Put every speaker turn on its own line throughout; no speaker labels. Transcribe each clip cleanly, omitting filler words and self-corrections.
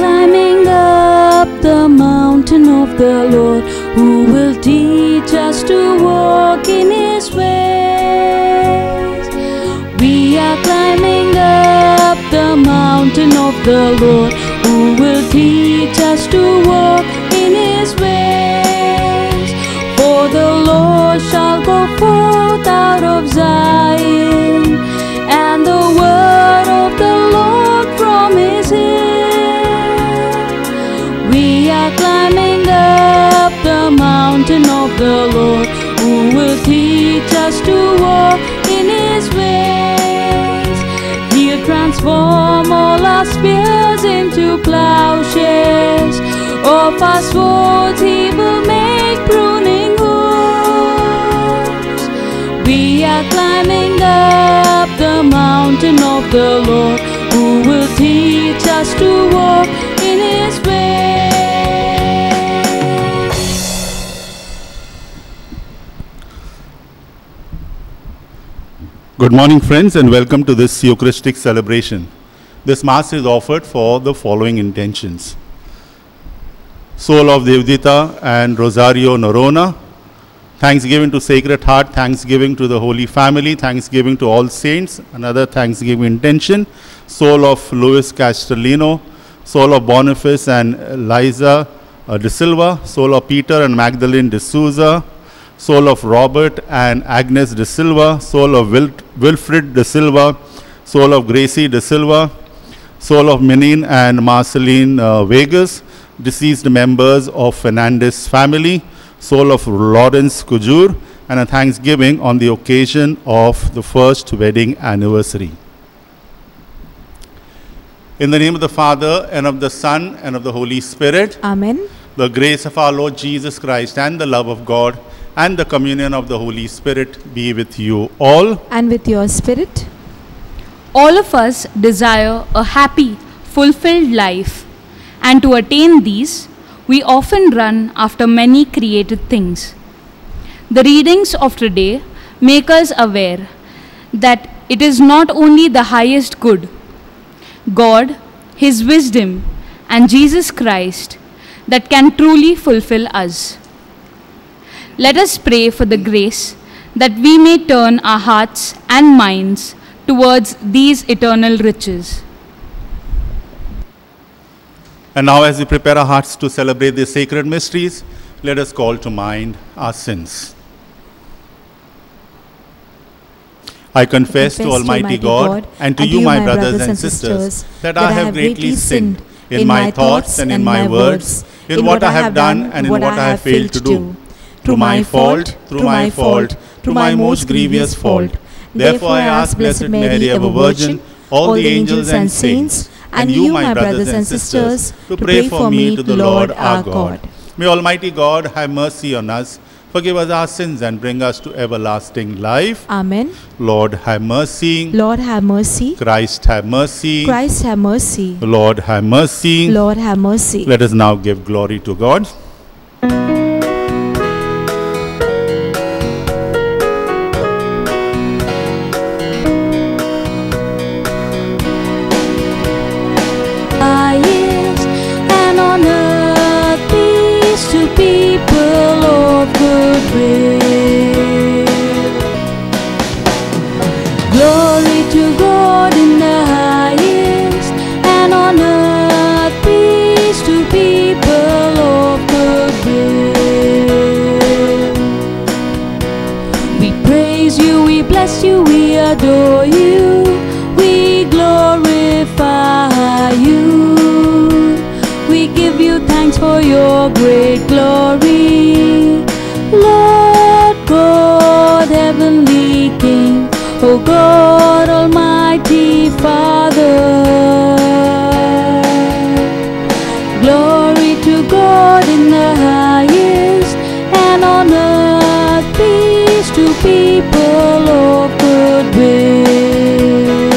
climbing up the mountain of the Lord, who will teach us to walk in His ways. We are climbing up the mountain of the Lord, who will teach us to walk in His ways. For the Lord shall go forth out of Zion, and the word of the Lord from His hill. We are climbing up the mountain of the Lord, who will teach us to walk in His ways. He'll transform all our spears into plowshares, of our swords He will make pruning hooks. We are climbing up the mountain of the Lord, who will teach us to walk in His ways.
Good morning, friends, and welcome to this Eucharistic celebration. This Mass is offered for the following intentions: soul of Devdita and Rosario Norona, thanksgiving to Sacred Heart, thanksgiving to the Holy Family, thanksgiving to all saints, another thanksgiving intention, soul of Luis Castellino, soul of Boniface and Liza de Silva, soul of Peter and Magdalene de Souza, soul of Robert and Agnes de Silva, soul of Wilfred de Silva, soul of Gracie de Silva, soul of Minin and Marceline Vegas, deceased members of Fernandez family, soul of Lawrence Kujur, and a thanksgiving on the occasion of the first wedding anniversary. In the name of the Father, and of the Son, and of the Holy Spirit.
Amen.
The grace of our Lord Jesus Christ and the love of God and the communion of the Holy Spirit be with you all.
And with your spirit.
All of us desire a happy, fulfilled life, and to attain these, we often run after many created things. The readings of today make us aware that it is not only the highest good, God, His wisdom, and Jesus Christ that can truly fulfill us. Let us pray for the grace that we may turn our hearts and minds towards these eternal riches.
And now, as we prepare our hearts to celebrate these sacred mysteries, let us call to mind our sins. I confess to Almighty God and to you, my brothers and sisters, that I have greatly sinned in my thoughts and in my words, in what I have done and in what I have failed to do. Through my fault, through my most grievous fault. Therefore I ask Blessed Mary, ever Virgin, all the angels and saints, and you, my brothers and sisters, to pray for me to the Lord our God. May Almighty God have mercy on us, forgive us our sins, and bring us to everlasting life.
Amen.
Lord have mercy.
Lord have mercy.
Christ have mercy.
Christ have mercy.
Lord have mercy.
Lord have mercy.
Let us now give glory to God.
Glory to God in the highest, and on earth peace to people of goodwill. We praise you, we bless you, we adore you, we glorify you. We give you thanks for your great glory, Lord God, heavenly King, O God, Almighty Father. Glory to God in the highest, and on earth peace to people of goodwill.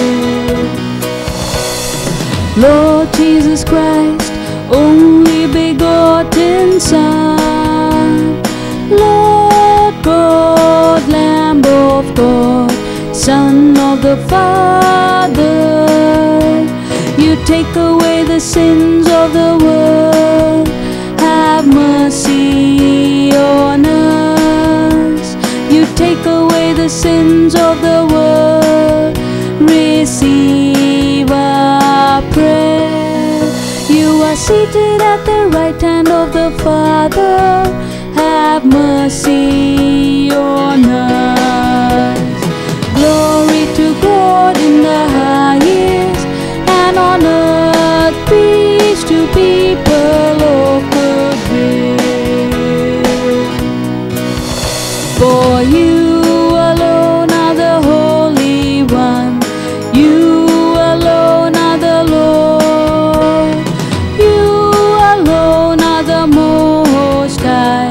Lord Jesus Christ, only begotten Son, Lord God, Lamb of God, Son of the Father, you take away the sins of of the world, have mercy on us. You take away the sins of the world, receive our prayer. You are seated at the right hand of the Father, have mercy on us. Glory to God in the highest, and on earth peace to people of good will. For you alone are the Holy One, you alone are the Lord, you alone are the Most High,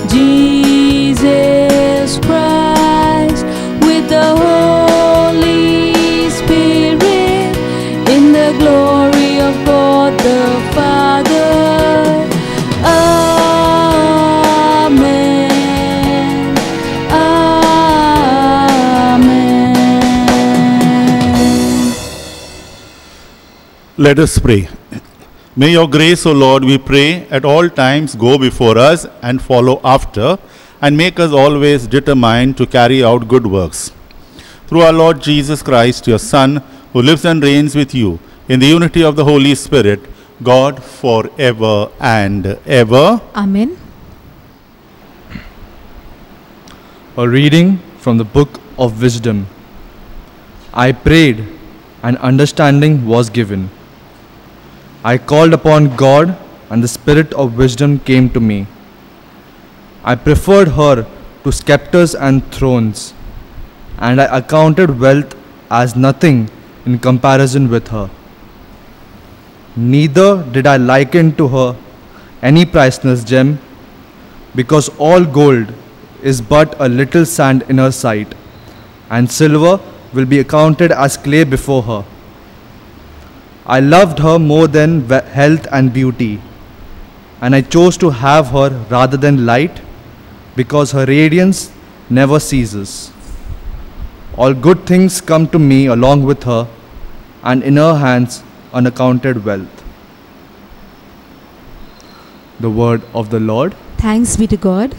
Jesus Christ, with the Holy Spirit, in the glory of God the Father. Amen. Amen.
Let us pray. May your grace, O Lord, we pray, at all times go before us and follow after, and make us always determined to carry out good works. Through our Lord Jesus Christ, your Son, who lives and reigns with you in the unity of the Holy Spirit, God, forever and ever.
Amen.
A reading from the Book of Wisdom. I prayed, and understanding was given. I called upon God, and the spirit of wisdom came to me. I preferred her to scepters and thrones, and I accounted wealth as nothing in comparison with her. Neither did I liken to her any priceless gem, because all gold is but a little sand in her sight, and silver will be accounted as clay before her. I loved her more than health and beauty, and I chose to have her rather than light, because her radiance never ceases. All good things come to me along with her, and in her hands unaccounted wealth. The word of the Lord.
Thanks be to God.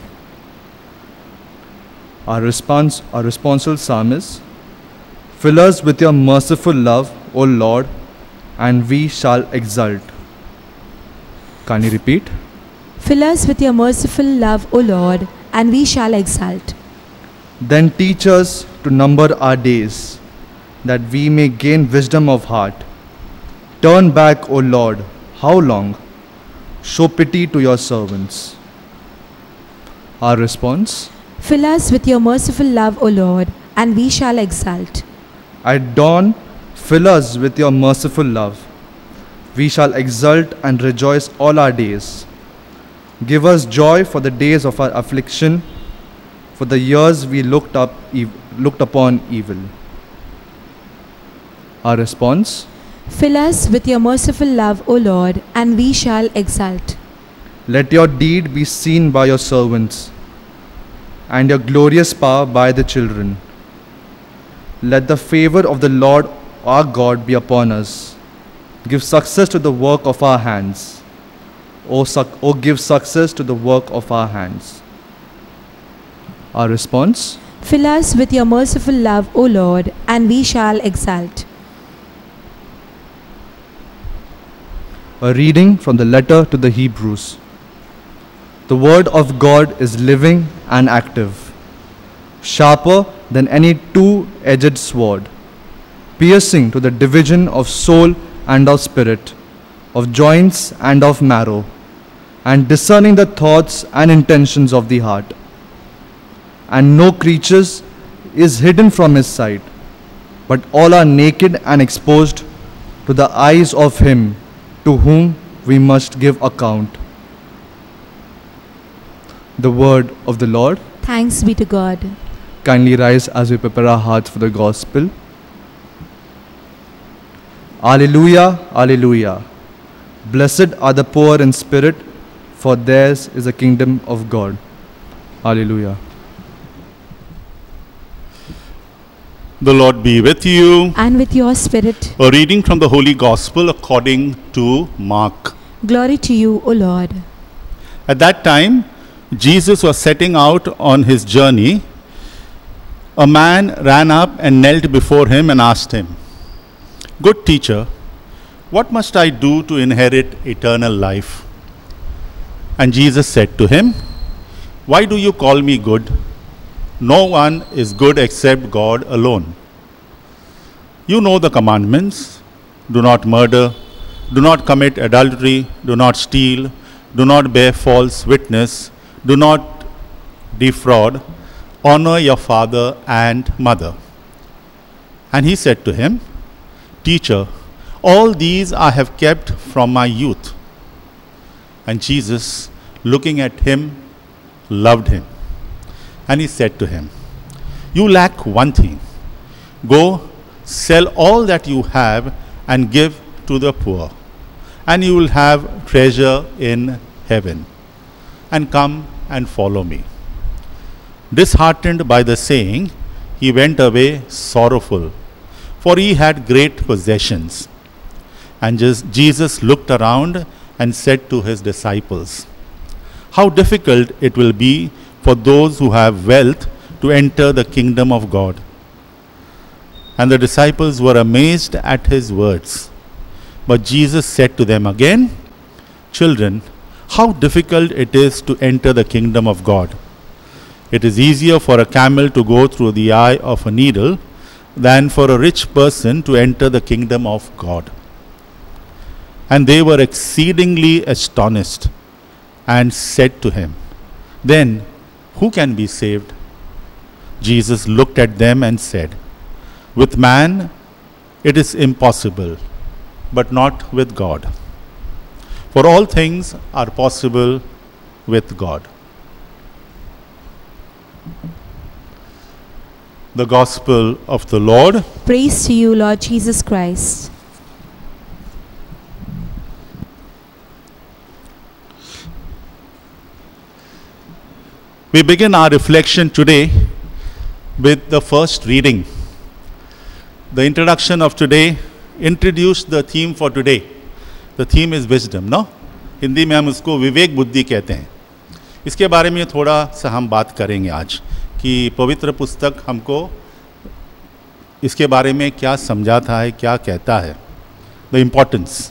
Our responsorial psalm is, fill us with your merciful love, O Lord, and we shall exult. Can you repeat?
Fill us with your merciful love, O Lord, and we shall exult.
Then teach us to number our days, that we may gain wisdom of heart. Turn back, O Lord, how long? Show pity to your servants. Our response.
Fill us with your merciful love, O Lord, and we shall exult.
At dawn, fill us with your merciful love. We shall exult and rejoice all our days. Give us joy for the days of our affliction, for the years we looked upon evil. Our response.
Fill us with your merciful love, O Lord, and we shall exult.
Let your deed be seen by your servants, and your glorious power by the children. Let the favor of the Lord our God be upon us. Give success to the work of our hands. O give success to the work of our hands. Our response.
Fill us with your merciful love, O Lord, and we shall exult.
A reading from the letter to the Hebrews. The word of God is living and active, sharper than any two-edged sword, piercing to the division of soul and of spirit, of joints and of marrow, and discerning the thoughts and intentions of the heart. And no creature is hidden from his sight, but all are naked and exposed to the eyes of him to whom we must give account. The word of the Lord.
Thanks be to God.
Kindly rise as we prepare our hearts for the gospel. Alleluia, Alleluia. Blessed are the poor in spirit, for theirs is the kingdom of God. Alleluia.
The Lord be with you.
And with your spirit.
A reading from the Holy Gospel according to Mark.
Glory to you, O Lord.
At that time, Jesus was setting out on his journey. A man ran up and knelt before him and asked him, "Good teacher, what must I do to inherit eternal life?" And Jesus said to him, "Why do you call me good? No one is good except God alone. You know the commandments: do not murder, do not commit adultery, do not steal, do not bear false witness, do not defraud, honor your father and mother." And he said to him, "Teacher, all these I have kept from my youth." And Jesus, looking at him, loved him. And he said to him, "You lack one thing. Go, sell all that you have and give to the poor, and you will have treasure in heaven. And come and follow me." Disheartened by the saying, he went away sorrowful, for he had great possessions. And Jesus looked around and said to his disciples, "How difficult it will be for those who have wealth to enter the kingdom of God." And the disciples were amazed at his words. But Jesus said to them again, "Children, how difficult it is to enter the kingdom of God. It is easier for a camel to go through the eye of a needle than for a rich person to enter the kingdom of God." And they were exceedingly astonished and said to him, "Then who can be saved?" Jesus looked at them and said, "With man it is impossible, but not with God. For all things are possible with God." The Gospel of the Lord.
Praise to you, Lord Jesus Christ.
We begin our reflection today with the first reading. The introduction of today introduced the theme for today. The theme is wisdom, no? Hindi में हम उसको विवेक बुद्धि कहते हैं. इसके बारे में थोड़ा सा हम बात करेंगे आज कि पवित्र पुस्तक हमको इसके बारे में क्या समझाता है, क्या कहता है. The importance.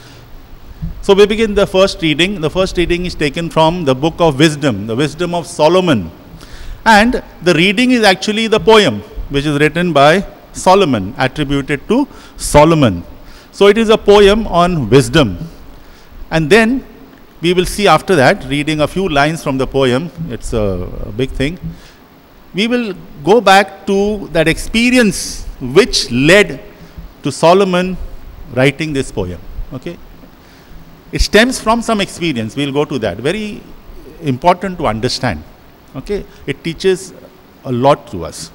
So we begin the first reading. The first reading is taken from the book of wisdom, the wisdom of Solomon. And the reading is actually the poem which is written by Solomon, attributed to Solomon. So it is a poem on wisdom. And then we will see after that, reading a few lines from the poem, it's a big thing. We will go back to that experience which led to Solomon writing this poem. Okay? It stems from some experience. We'll go to that. Very important to understand. Okay? It teaches a lot to us.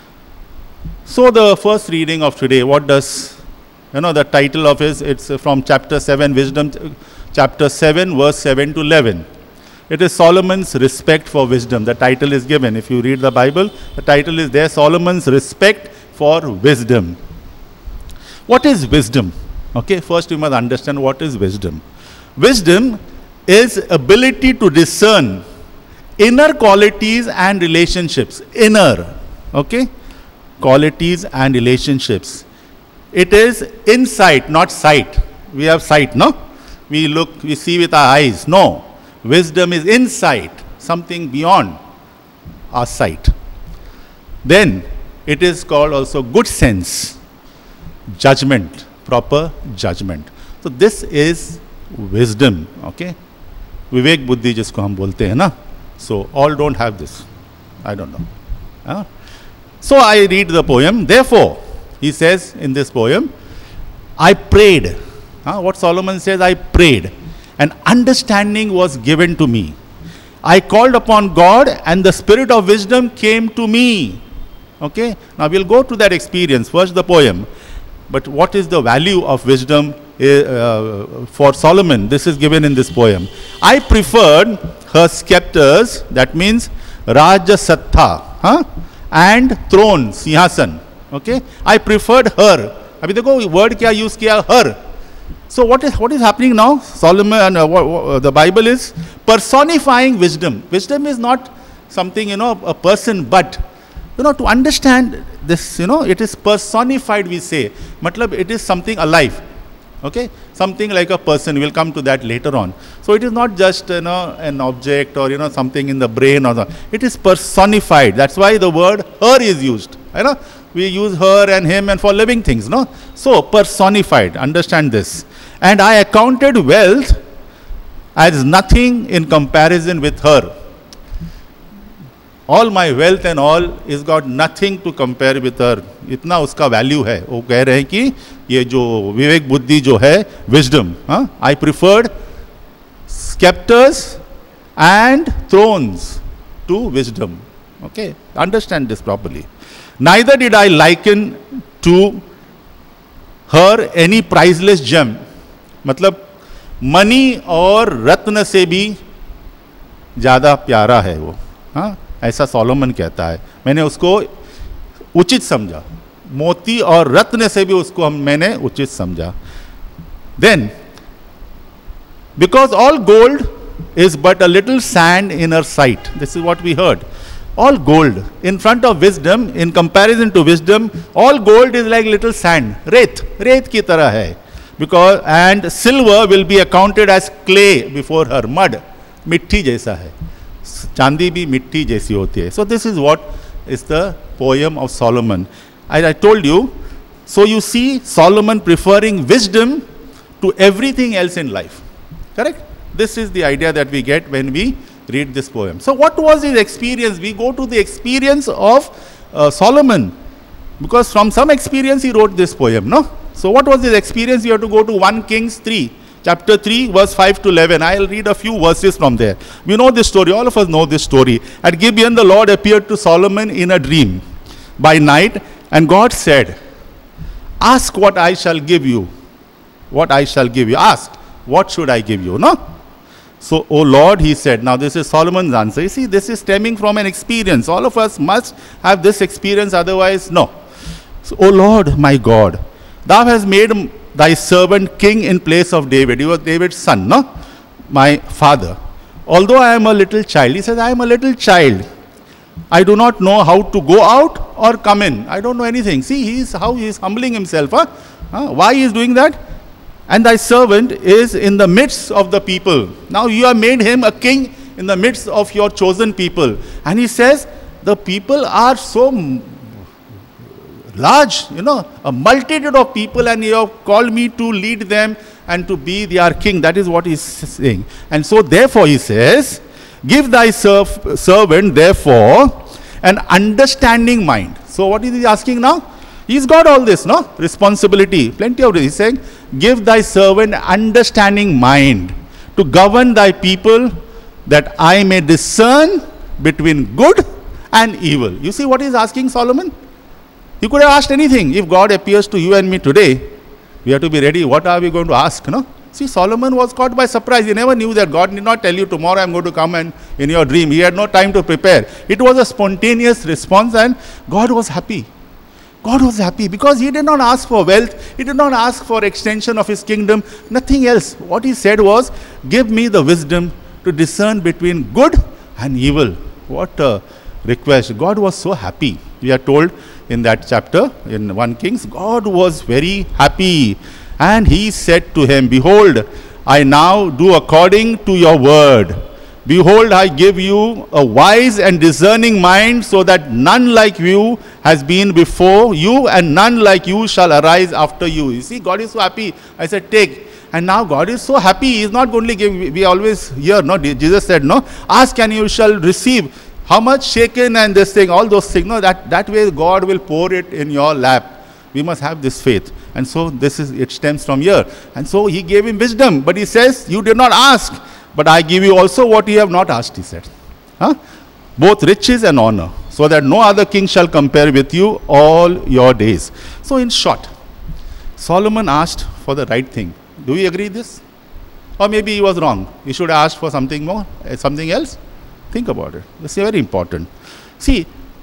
So the first reading of today, what does, the title of it's from chapter 7, Wisdom, chapter 7, verse 7 to 11. It is Solomon's respect for wisdom. The title is given. If you read the Bible, the title is there, Solomon's respect for wisdom. What is wisdom? Okay, first you must understand what is wisdom. Wisdom is ability to discern inner qualities and relationships. Inner, okay? Qualities and relationships. It is insight, not sight. We have sight, no? We look, we see with our eyes. No. Wisdom is insight, something beyond our sight. Then it is called also good sense, judgment, proper judgment. So this is wisdom, okay? Vivek buddhi jisko hum bolte hain na. So all don't have this. I don't know. So I read the poem. Therefore, he says in this poem, I prayed. What Solomon says, I prayed, and understanding was given to me. I called upon God, and the spirit of wisdom came to me. Okay? Now we'll go to that experience. First the poem. But what is the value of wisdom for Solomon? This is given in this poem. I preferred her scepters, that means Raja Sattha, and throne, Sihasan. Okay? I preferred her. अभी देखो word क्या use किया, her. So what is happening now? Solomon, the Bible is personifying wisdom. Wisdom is not something, a person, but, to understand this, it is personified, we say. Matlab, it is something alive. Okay? Something like a person. We'll come to that later on. So it is not just, an object or, something in the brain or something. It is personified. That's why the word her is used. We use her and him and for living things, no? So, personified. Understand this. And I accounted wealth as nothing in comparison with her. All my wealth and all is got nothing to compare with her. इतना उसका value है. वो कह रहे हैं कि ये जो विवेक बुद्धि जो है, wisdom. I preferred scepters and thrones to wisdom. Okay, understand this properly. Neither did I liken to her any priceless gem. मतलब मनी और रत्न से भी ज़्यादा प्यारा है वो. ऐसा सोलोमन कहता है. मैंने उसको उचित समझा. मोती और रत्न से भी उसको मैंने उचित समझा. Then, because all gold is but a little sand in her sight. This is what we heard. All gold in front of wisdom, in comparison to wisdom, all gold is like little sand. रेत की तरह है. Because and silver will be accounted as clay before her. Mud, मिट्टी जैसा है. चांदी भी मिट्टी जैसी होती है. So this is what is the poem of Solomon. I told you. So you see Solomon preferring wisdom to everything else in life. Correct? This is the idea that we get when we read this poem. So what was his experience? We go to the experience of Solomon, because from some experience he wrote this poem, no? So what was his experience? You have to go to 1 Kings 3, chapter 3, verse 5 to 11. I'll read a few verses from there. We know this story. All of us know this story. At Gibeon, the Lord appeared to Solomon in a dream by night, and God said, ask what I shall give you. What I shall give you. Ask, what should I give you? No? So, O Lord, he said. Now this is Solomon's answer. You see, this is stemming from an experience. All of us must have this experience, otherwise, no. So, O Lord, my God, thou hast made thy servant king in place of David. He was David's son, no? My father. Although I am a little child, he says, I am a little child. I do not know how to go out or come in. I don't know anything. See, how he is humbling himself. Why he is doing that? And thy servant is in the midst of the people. Now you have made him a king in the midst of your chosen people. And he says, the people are so large, a multitude of people, and you have called me to lead them and to be their king. That is what he is saying. And so therefore he says, give thy servant therefore an understanding mind. So what is he asking now? He's got all this, no? Responsibility, plenty of it. He's saying, give thy servant understanding mind to govern thy people, that I may discern between good and evil. You see what he's asking Solomon? He could have asked anything. If God appears to you and me today, we have to be ready. What are we going to ask, no? See, Solomon was caught by surprise. He never knew that God did not tell you, tomorrow I'm going to come and in your dream. He had no time to prepare. It was a spontaneous response, and God was happy. God was happy because he did not ask for wealth. He did not ask for extension of his kingdom. Nothing else. What he said was, give me the wisdom to discern between good and evil. What a request. God was so happy. We are told in that chapter, in 1 Kings, God was very happy. And he said to him, behold, I now do according to your word. Behold, I give you a wise and discerning mind, so that none like you has been before you, and none like you shall arise after you. You see, God is so happy. I said, take. And now God is so happy. He is not going to give. We always hear, no? Jesus said, no? Ask and you shall receive. How much shaken and this thing, all those things. No, that way God will pour it in your lap. We must have this faith. And so it stems from here. And so he gave him wisdom. But he says, you did not ask. But I give you also what you have not asked, he said. Both riches and honor, so that no other king shall compare with you all your days. So in short, Solomon asked for the right thing. Do we agree this? Or maybe he was wrong. He should have asked for something more, something else. Think about it. This is very important. See,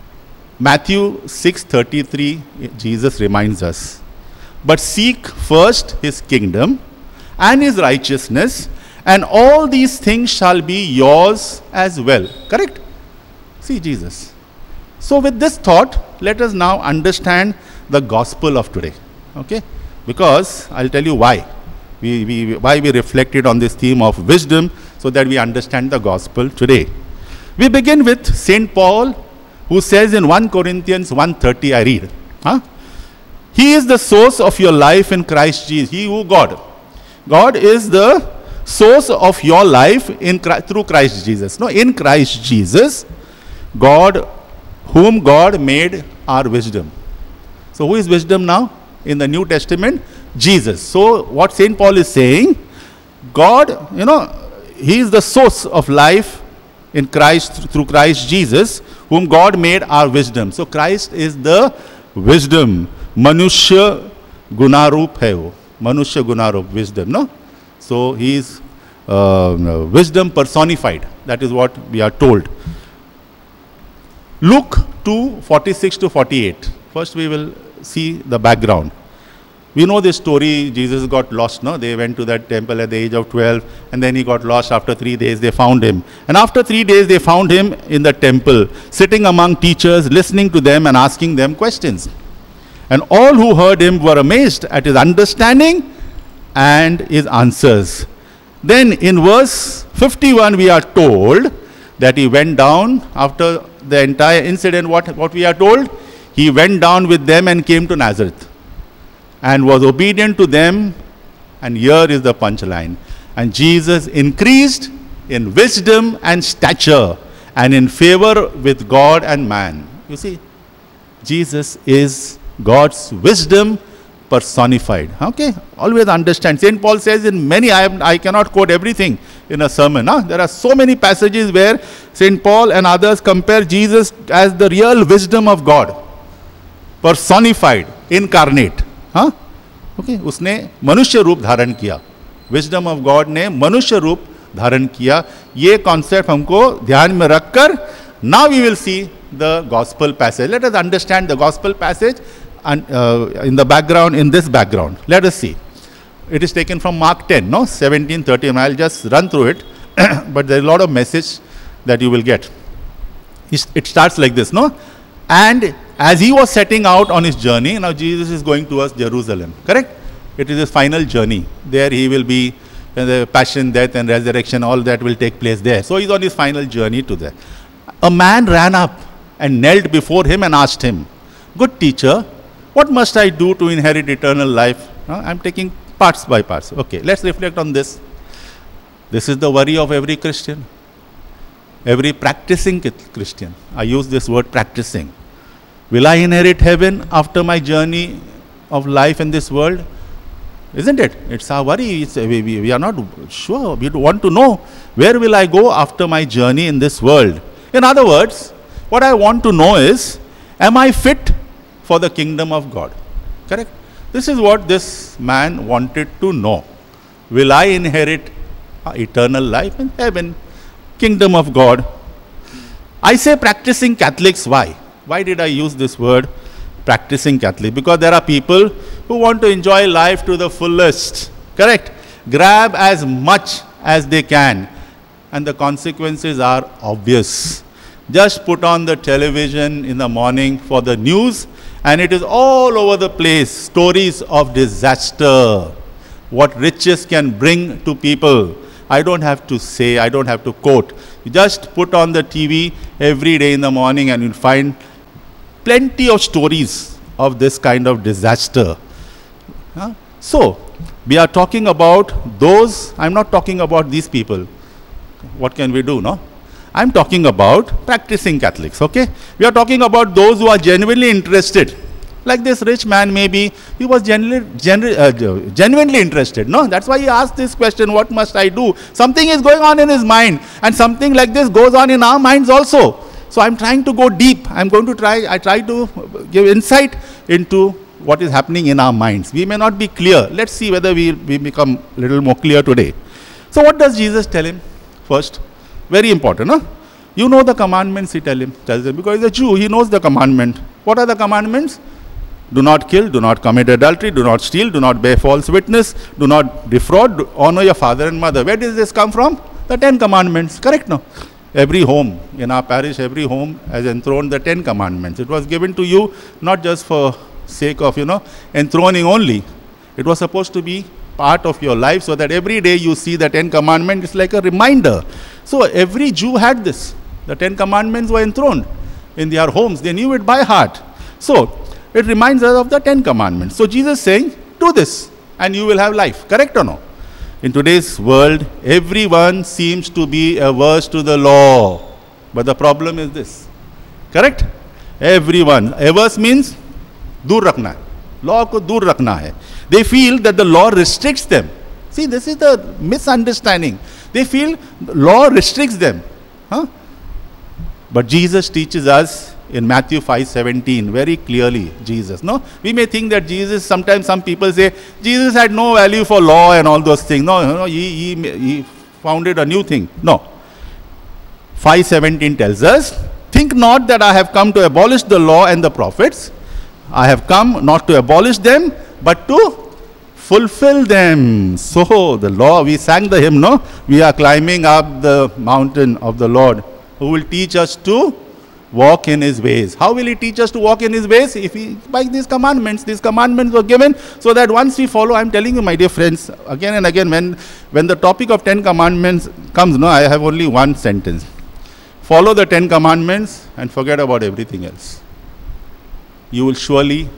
Matthew 6:33, Jesus reminds us, but seek first his kingdom and his righteousness, and all these things shall be yours as well. Correct? See Jesus. So with this thought, let us now understand the gospel of today. Okay? Because I'll tell you why. Why we reflected on this theme of wisdom, so that we understand the gospel today. We begin with St. Paul, who says in 1 Corinthians 1:30, I read, He is the source of your life in Christ Jesus. He who God. God is the source of your life through Christ Jesus. No, in Christ Jesus, God, whom God made our wisdom. So who is wisdom now? In the New Testament, Jesus. So what St. Paul is saying, God, He is the source of life in Christ, through Christ Jesus, whom God made our wisdom. So Christ is the wisdom. Manushya Gunarup hai wo. Manushya Gunarup, wisdom, no? So he is wisdom personified. That is what we are told. Luke 2:46 to 48. First we will see the background. We know this story. Jesus got lost, no? They went to that temple at the age of 12, and then he got lost. After 3 days, they found him. And after 3 days, they found him in the temple, sitting among teachers, listening to them and asking them questions. And all who heard him were amazed at his understanding and his answers. Then in verse 51, we are told that he went down after the entire incident. What we are told? He went down with them and came to Nazareth, and was obedient to them. And here is the punchline. And Jesus increased in wisdom and stature, and in favor with God and man. You see, Jesus is God's wisdom personified. Okay, always understand. St. Paul says in many, I cannot quote everything in a sermon. There are so many passages where St. Paul and others compare Jesus as the real wisdom of God, personified, incarnate. Okay, उसने मनुष्य रूप धारण किया. Wisdom of God ने मनुष्य रूप धारण किया. ये कॉन्सेप्ट हमको ध्यान में रखकर now we will see the gospel passage. Let us understand the gospel passage in the background, in this background. Let us see. It is taken from Mark 10, no? 17:30. I'll just run through it, but there is a lot of message that you will get. It starts like this, no? And as he was setting out on his journey, now Jesus is going towards Jerusalem, correct? It is his final journey. There he will be, the passion, death and resurrection, all that will take place there. So he's on his final journey to there. A man ran up and knelt before him and asked him, "Good teacher, what must I do to inherit eternal life?" I'm taking parts by parts. Okay, let's reflect on this. This is the worry of every Christian, every practicing Christian. I use this word practicing. Will I inherit heaven after my journey of life in this world? Isn't it? It's our worry. We are not sure. We want to know, where will I go after my journey in this world? In other words, what I want to know is, am I fit for the kingdom of God? Correct? This is what this man wanted to know. Will I inherit eternal life in heaven, kingdom of God? I say practicing Catholics. Why? Why did I use this word, practicing Catholic? Because there are people who want to enjoy life to the fullest. Correct? Grab as much as they can. And the consequences are obvious. Just put on the television in the morning for the news, and it is all over the place. Stories of disaster. What riches can bring to people. I don't have to say, I don't have to quote. You just put on the TV every day in the morning and you'll find plenty of stories of this kind of disaster. So, we are talking about those, I'm not talking about these people. What can we do, no? I'm talking about practicing Catholics, okay? We are talking about those who are genuinely interested. Like this rich man, maybe he was genuinely interested, no? That's why he asked this question, what must I do? Something is going on in his mind, and something like this goes on in our minds also. So I'm trying to go deep. I try to give insight into what is happening in our minds. We may not be clear. Let's see whether we become a little more clear today. So what does Jesus tell him first? Very important, no? You know the commandments, tells him, because he's a Jew, he knows the commandment. What are the commandments? Do not kill, do not commit adultery, do not steal, do not bear false witness, do not defraud, honor your father and mother. Where does this come from? The 10 commandments, correct? No? Every home in our parish, every home has enthroned the 10 commandments. It was given to you not just for sake of, enthroning only. It was supposed to be part of your life so that every day you see the 10 commandments. It's like a reminder. So every Jew had this. The 10 commandments were enthroned in their homes. They knew it by heart. So it reminds us of the 10 commandments. So Jesus is saying, do this and you will have life. Correct or no? In today's world, everyone seems to be averse to the law. But the problem is this. Correct? Everyone. Averse means दूर रखना है. Law को दूर रखना है. They feel that the law restricts them. See, this is the misunderstanding. They feel the law restricts them. Huh? But Jesus teaches us in Matthew 5:17 very clearly. Jesus, no? We may think that Jesus, sometimes some people say, Jesus had no value for law and all those things. No, he founded a new thing. No. 5:17 tells us, think not that I have come to abolish the law and the prophets. I have come not to abolish them, but to fulfill them. So the law, we sang the hymn, no? We are climbing up the mountain of the Lord, who will teach us to walk in his ways. How will he teach us to walk in his ways? If he, by these commandments were given so that once we follow, I'm telling you, my dear friends, again and again, when the topic of 10 commandments comes, no, I have only one sentence. Follow the 10 commandments and forget about everything else. You will surely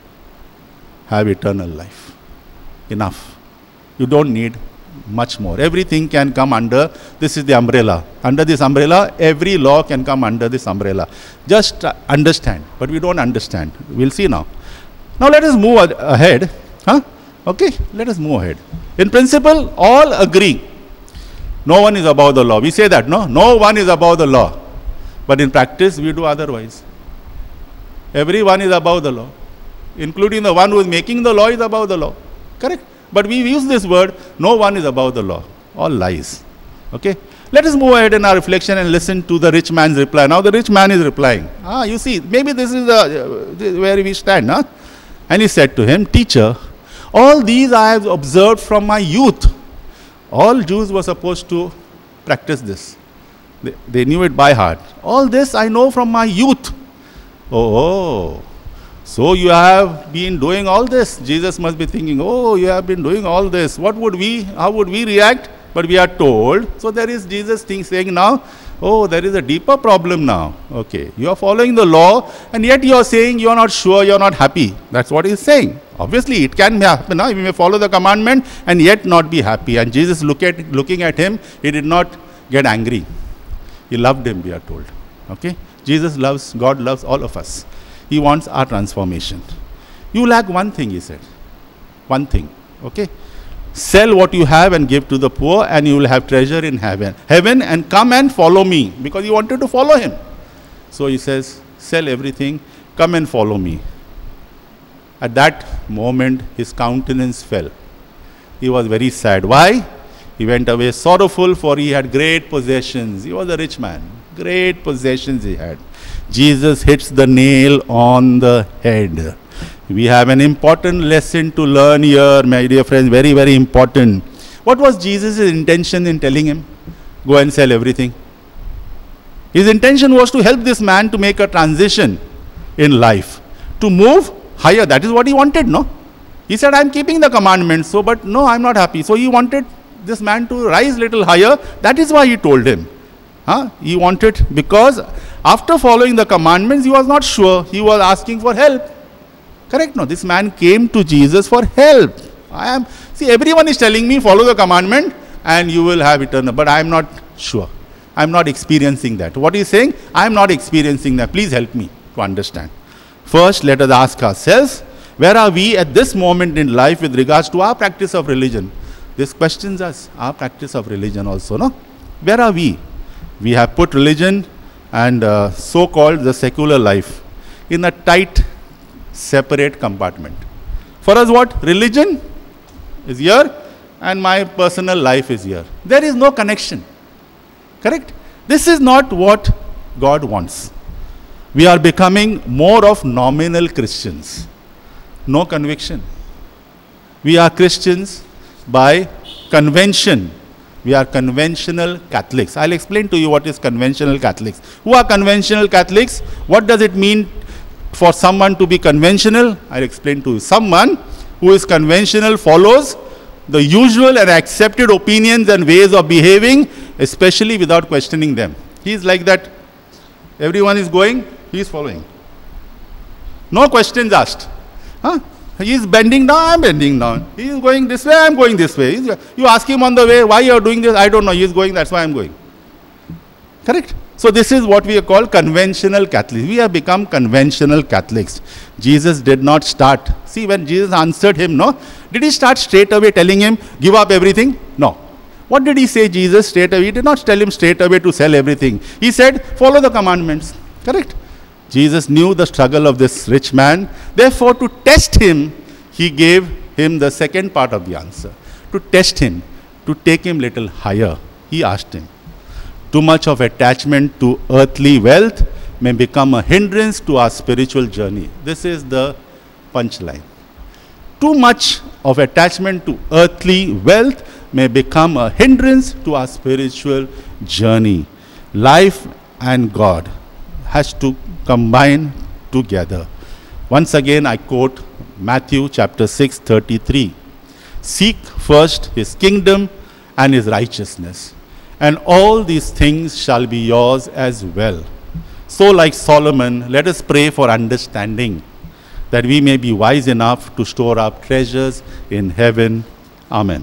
have eternal life. Enough. You don't need much more. Everything can come under, this is the umbrella. Under this umbrella, every law can come under this umbrella. Just understand. But we don't understand. We'll see now. Now let us move ahead. Huh? Okay, let us move ahead. In principle, all agree. No one is above the law. We say that, no? No one is above the law. But in practice, we do otherwise. Everyone is above the law. Including the one who is making the law is above the law. Correct? But we use this word, no one is above the law. All lies. Okay? Let us move ahead in our reflection and listen to the rich man's reply. Now the rich man is replying. You see, maybe this is where we stand. Huh? And he said to him, Teacher, all these I have observed from my youth. All Jews were supposed to practice this. They knew it by heart. All this I know from my youth. Oh, so you have been doing all this. Jesus must be thinking, oh, you have been doing all this. How would we react? But we are told, so there is Jesus saying now, oh, there is a deeper problem now. Okay, you are following the law and yet you are saying you are not sure, you are not happy. That's what he is saying. Obviously, it can happen. We may follow the commandment and yet not be happy. And Jesus looking at him, he did not get angry. He loved him, we are told. Okay. God loves all of us. He wants our transformation. You lack one thing, he said. One thing. Okay? Sell what you have and give to the poor and you will have treasure in heaven. And come and follow me. Because he wanted to follow him. So he says, sell everything, come and follow me. At that moment, his countenance fell. He was very sad. Why? He went away sorrowful, for he had great possessions. He was a rich man. Great possessions he had. Jesus hits the nail on the head. We have an important lesson to learn here, my dear friends. Very, very important. What was Jesus' intention in telling him? Go and sell everything. His intention was to help this man to make a transition in life. To move higher. That is what he wanted, no? He said, I am keeping the commandments, but no, I am not happy. So he wanted this man to rise little higher. That is why he told him. He wanted, because after following the commandments, he was not sure. He was asking for help. Correct? No, this man came to Jesus for help. See, everyone is telling me, follow the commandment and you will have eternal. But I am not sure. I am not experiencing that. What he is saying? I am not experiencing that. Please help me to understand. First, let us ask ourselves, where are we at this moment in life with regards to our practice of religion? This questions us, our practice of religion also, no? Where are we? We have put religion and so-called the secular life in a tight, separate compartment. For us what? Religion is here and my personal life is here. There is no connection. Correct? This is not what God wants. We are becoming more of nominal Christians. no conviction. We are Christians by convention. We are conventional Catholics. I'll explain to you what is conventional Catholics. Who are conventional Catholics? What does it mean for someone to be conventional? I'll explain to you. Someone who is conventional follows the usual and accepted opinions and ways of behaving, especially without questioning them. He is like that. Everyone is going, he is following. No questions asked. Huh? He is bending down, I am bending down. He is going this way, I am going this way. You ask him on the way, why you are doing this? I don't know. He is going, that's why I am going. Correct? So this is what we call conventional Catholics. We have become conventional Catholics. Jesus did not start. See, when Jesus answered him, no? Did he start straight away telling him, give up everything? No. What did he say, Jesus, straight away? He did not tell him straight away to sell everything. He said, follow the commandments. Correct? Jesus knew the struggle of this rich man. Therefore, to test him, he gave him the second part of the answer. To test him, to take him little higher, he asked him, too much of attachment to earthly wealth may become a hindrance to our spiritual journey. This is the punchline. Too much of attachment to earthly wealth may become a hindrance to our spiritual journey. Life and God has to combine together. Once again, I quote Matthew chapter 6:33. Seek first his kingdom and his righteousness, and all these things shall be yours as well. So, like Solomon, let us pray for understanding, that we may be wise enough to store up treasures in heaven. Amen.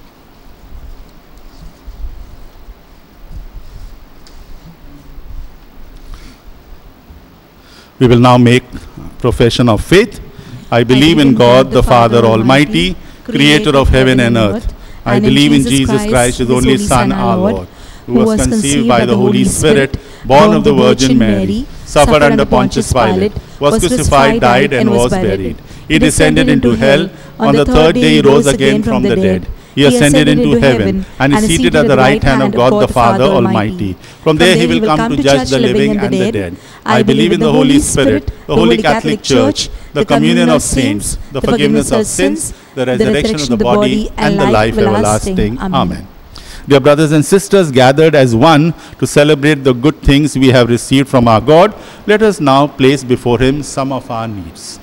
We will now make profession of faith. I believe in God, the Father Almighty, creator of heaven and earth. I believe in Jesus Christ, his only Son, our Lord, who was conceived by the Holy Spirit, born of the Virgin Mary, suffered under Pontius Pilate, was crucified, died, and was buried. He descended into hell. On the third day he rose again from the dead. He ascended into heaven and is seated at the right hand of God the Father Almighty. From there he will come to judge the living and the dead. I believe in the Holy Spirit, the Holy Catholic Church, the communion of saints, the forgiveness of sins, the resurrection of the body, and the life everlasting. Amen. Dear brothers and sisters, gathered as one to celebrate the good things we have received from our God, let us now place before him some of our needs.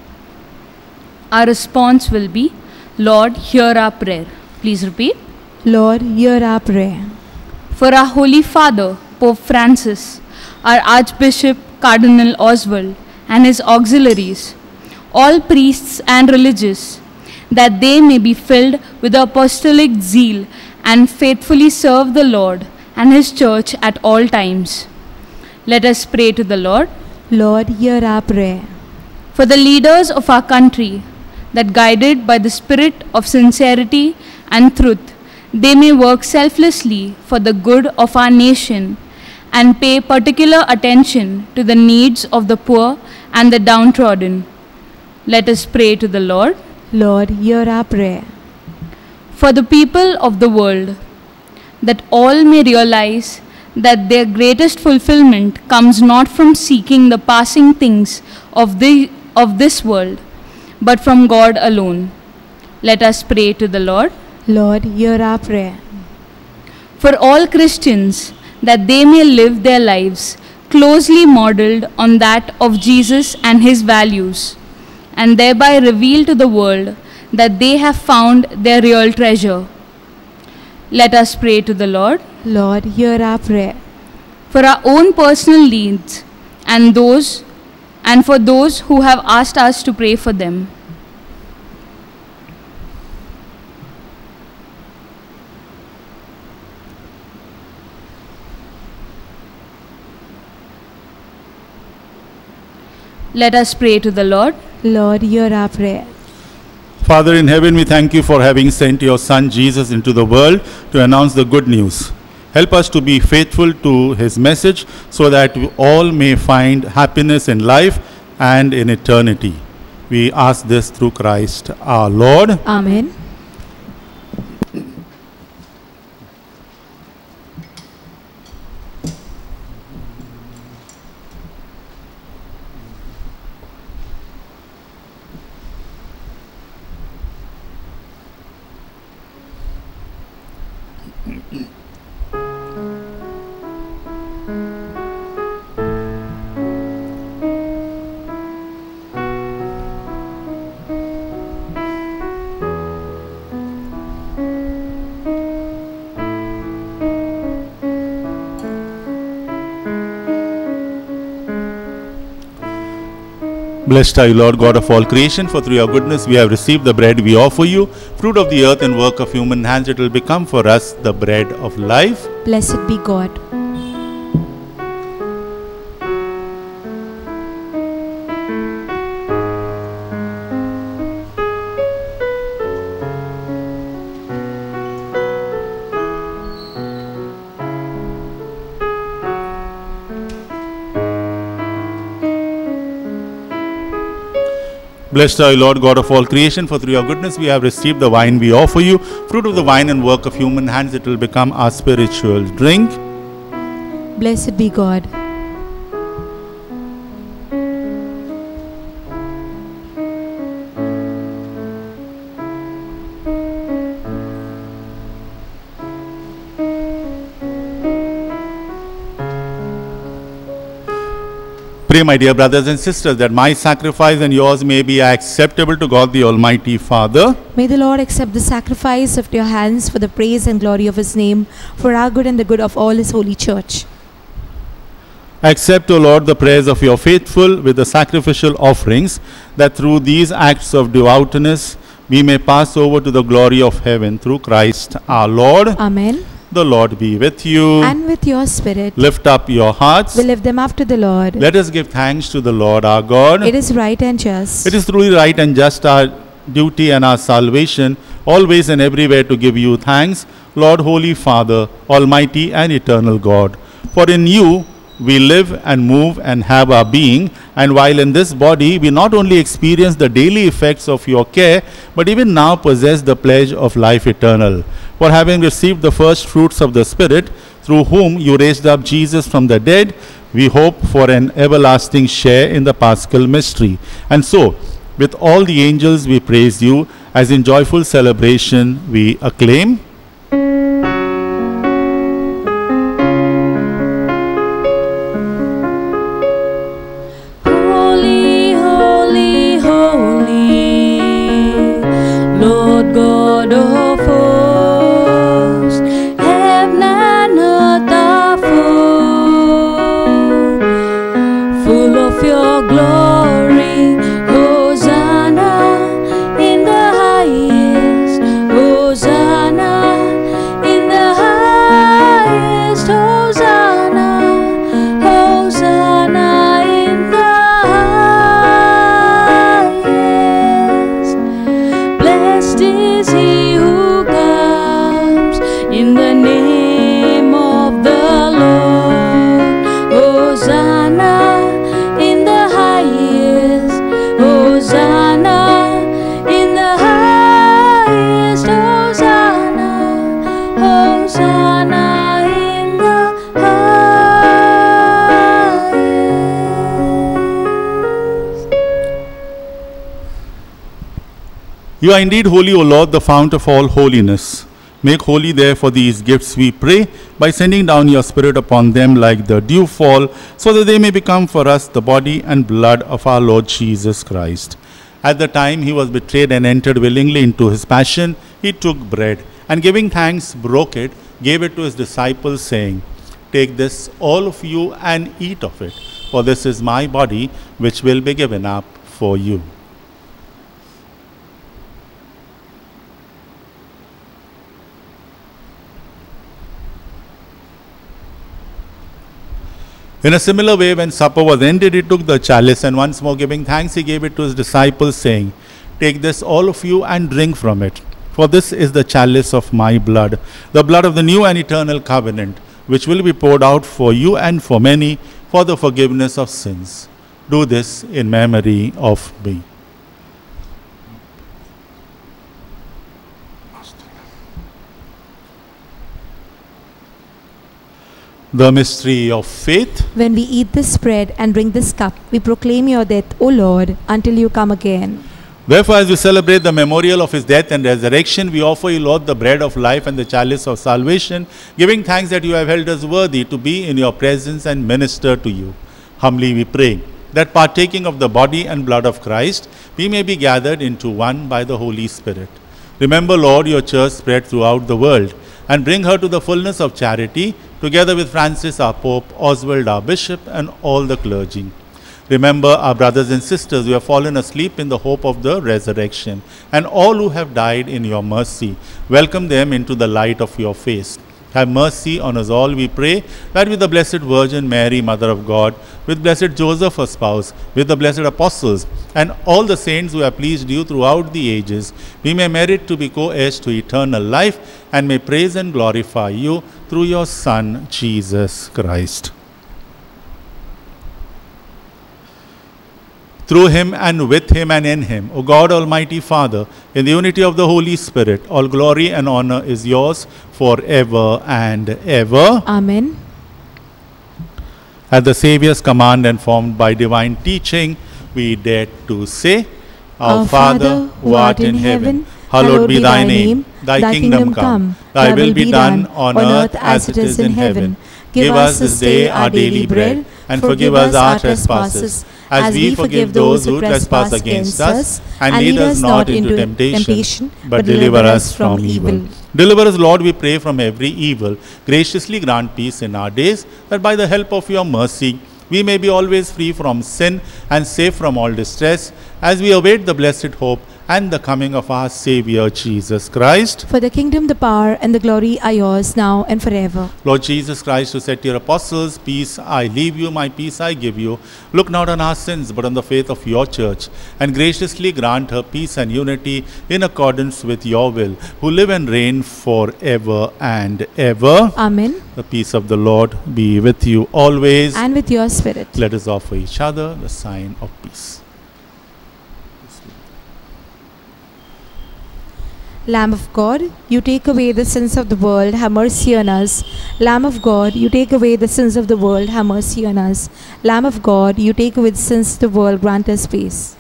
Our response will be, Lord, hear our prayer. Please repeat.
Lord, hear our prayer.
For our Holy Father, Pope Francis, our Archbishop Cardinal Oswald, and his auxiliaries, all priests and religious, that they may be filled with apostolic zeal and faithfully serve the Lord and his church at all times. Let us pray to the Lord.
Lord, hear our prayer.
For the leaders of our country, that guided by the spirit of sincerity and truth, they may work selflessly for the good of our nation and pay particular attention to the needs of the poor and the downtrodden. Let us pray to the Lord.
Lord, hear our prayer.
For the people of the world, that all may realize that their greatest fulfillment comes not from seeking the passing things of this world, but from God alone. Let us pray to the Lord.
Lord, hear our prayer.
For all Christians, that they may live their lives closely modeled on that of Jesus and his values, and thereby reveal to the world that they have found their real treasure. Let us pray to the Lord.
Lord, hear our prayer.
For our own personal needs and for those who have asked us to pray for them. Let us pray to the Lord.
Lord, hear our prayer.
Father in heaven, we thank you for having sent your Son Jesus into the world to announce the good news. Help us to be faithful to his message so that we all may find happiness in life and in eternity. We ask this through Christ our Lord.
Amen.
Blessed are you, Lord God of all creation, for through your goodness we have received the bread we offer you, fruit of the earth and work of human hands. It will become for us the bread of life.
Blessed be God.
Blessed are you, Lord God of all creation, for through your goodness we have received the wine we offer you, fruit of the vine and work of human hands. It will become our spiritual drink.
Blessed be God.
Pray, my dear brothers and sisters, that my sacrifice and yours may be acceptable to God the Almighty Father.
May the Lord accept the sacrifice of your hands for the praise and glory of his name, for our good and the good of all his holy church.
Accept, O Lord, the prayers of your faithful with the sacrificial offerings, that through these acts of devoutness we may pass over to the glory of heaven through Christ our Lord.
Amen.
The Lord be with you.
And with your spirit.
Lift up your hearts.
We lift them up to the Lord.
Let us give thanks to the Lord our God.
It is right and just.
It is truly right and just, our duty and our salvation, always and everywhere to give you thanks, Lord, Holy Father, Almighty and eternal God. For in you we live and move and have our being, and while in this body we not only experience the daily effects of your care, but even now possess the pledge of life eternal. For having received the first fruits of the Spirit, through whom you raised up Jesus from the dead, we hope for an everlasting share in the Paschal mystery. And so, with all the angels we praise you, as in joyful celebration we acclaim.
Holy, holy, holy, Lord God of hosts, heaven and earth are full of your glory. Hosanna in the highest, Hosanna in the highest, Hosanna, Hosanna in the highest. Blessed is he who comes in the name of the Lord. Hosanna in the highest, Hosanna in the highest, Hosanna, Hosanna in the highest.
You are indeed holy, O Lord, the fount of all holiness. Make holy therefore these gifts, we pray, by sending down your Spirit upon them like the dew fall, so that they may become for us the body and blood of our Lord Jesus Christ. At the time he was betrayed and entered willingly into his passion, he took bread, and giving thanks, broke it, gave it to his disciples, saying, Take this, all of you, and eat of it, for this is my body, which will be given up for you. In a similar way, when supper was ended, he took the chalice, and once more giving thanks, he gave it to his disciples, saying, Take this, all of you, and drink from it. For this is the chalice of my blood, the blood of the new and eternal covenant, which will be poured out for you and for many for the forgiveness of sins. Do this in memory of me. The mystery of faith.
When we eat this bread and drink this cup, we proclaim your death, O Lord, until you come again.
Therefore, as we celebrate the memorial of his death and resurrection, we offer you, Lord, the bread of life and the chalice of salvation, giving thanks that you have held us worthy to be in your presence and minister to you. Humbly we pray that partaking of the body and blood of Christ, we may be gathered into one by the Holy Spirit. Remember, Lord, your church spread throughout the world, and bring her to the fullness of charity, together with Francis our Pope, Oswald our Bishop, and all the clergy. Remember our brothers and sisters who have fallen asleep in the hope of the resurrection, and all who have died in your mercy. Welcome them into the light of your face. Have mercy on us all, we pray, that with the Blessed Virgin Mary, Mother of God, with Blessed Joseph, her spouse, with the blessed apostles, and all the saints who have pleased you throughout the ages, we may merit to be co-heirs to eternal life, and may praise and glorify you through your Son, Jesus Christ. Through him and with him and in him, O God, Almighty Father, in the unity of the Holy Spirit, all glory and honor is yours forever and ever.
Amen.
At the Saviour's command and formed by divine teaching, we dare to say, Our Father, who art in heaven, hallowed be thy name. Thy kingdom come. Thy will be done on earth as it is in heaven. Give us this day our daily bread, and forgive us our trespasses, as we forgive those who trespass against us. And lead us not into temptation, but deliver us from evil. Deliver us, Lord, we pray, from every evil. Graciously grant peace in our days, that by the help of your mercy, we may be always free from sin and safe from all distress, as we await the blessed hope and the coming of our Saviour Jesus Christ.
For the kingdom, the power, and the glory are yours now and forever.
Lord Jesus Christ, who said to your apostles, Peace I leave you, my peace I give you, look not on our sins, but on the faith of your church, and graciously grant her peace and unity in accordance with your will, who live and reign forever and ever.
Amen.
The peace of the Lord be with you always.
And with your spirit.
Let us offer each other the sign of peace.
Lamb of God, you take away the sins of the world, have mercy on us. Lamb of God, you take away the sins of the world, have mercy on us. Lamb of God, you take away the sins of the world, grant us peace.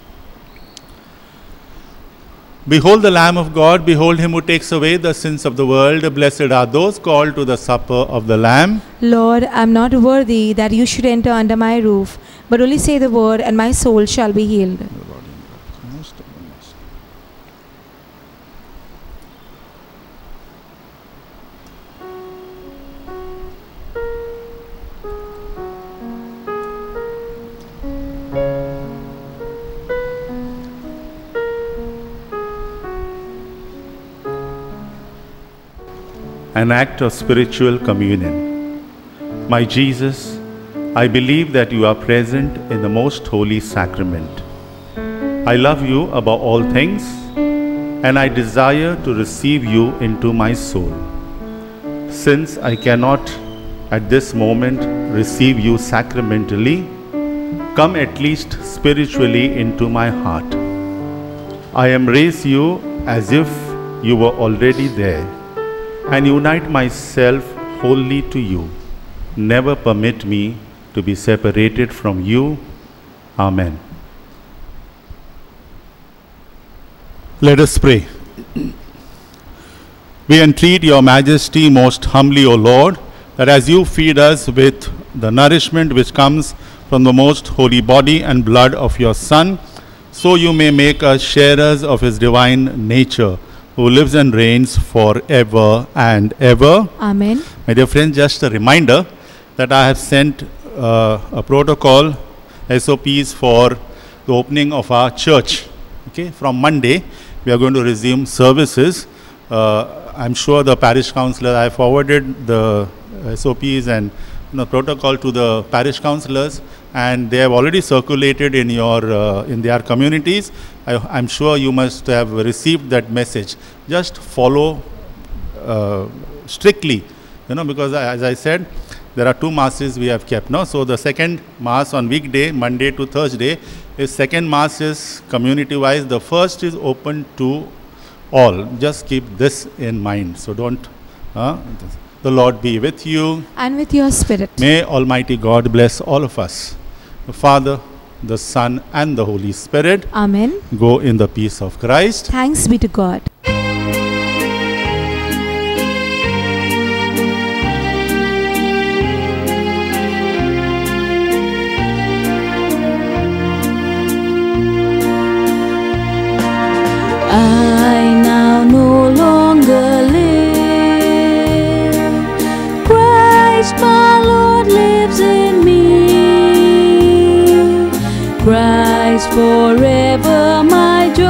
Behold the Lamb of God, behold him who takes away the sins of the world. Blessed are those called to the supper of the Lamb.
Lord, I am not worthy that you should enter under my roof, but only say the word, and my soul shall be healed.
An act of spiritual communion. My Jesus, I believe that you are present in the most holy sacrament. I love you above all things, and I desire to receive you into my soul. Since I cannot at this moment receive you sacramentally, come at least spiritually into my heart. I embrace you as if you were already there, and unite myself wholly to you. Never permit me to be separated from you. Amen. Let us pray. We entreat your majesty most humbly, O Lord, that as you feed us with the nourishment which comes from the most holy body and blood of your Son, so you may make us sharers of his divine nature, who lives and reigns forever and ever.
Amen.
My dear friends, just a reminder that I have sent a protocol, SOPs for the opening of our church. Okay, from Monday, we are going to resume services. I'm sure the parish councillor, I forwarded the SOPs and protocol to the parish councillors, and they have already circulated in their communities. I'm sure you must have received that message. Just follow strictly, because as I said, there are two masses we have kept. So the second mass on weekday, Monday to Thursday, is second mass is community-wise. The first is open to all. Just keep this in mind. So don't. The Lord be with you.
And with your spirit.
May Almighty God bless all of us. The Father, the Son, and the Holy Spirit.
Amen.
Go in the peace of Christ.
Thanks be to God.
I now no longer live. Christ my Lord lives in me. forever my joy.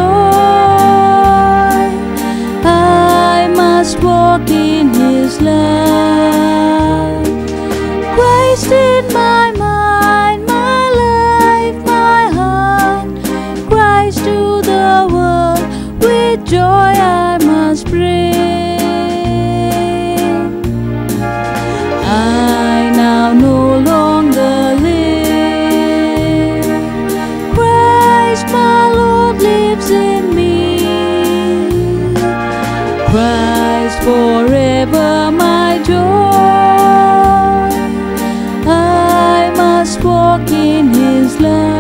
I must walk in His love. Christ in my mind, my life, my heart. Christ to the world, with joy I must bring. I now no longer live. Christ my Lord lives in me. Christ forever my joy. I must walk in His love.